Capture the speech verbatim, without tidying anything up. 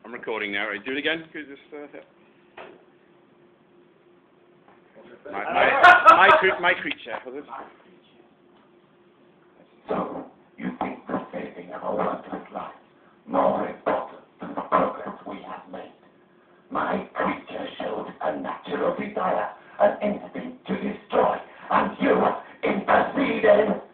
I'm recording now. Right, do it again. Could you just, uh, my, my, my, cre my creature. Was it? So, you think the saving of a worthless life more important than the progress we have made? My creature showed a natural desire, an instinct to destroy, and you interceded.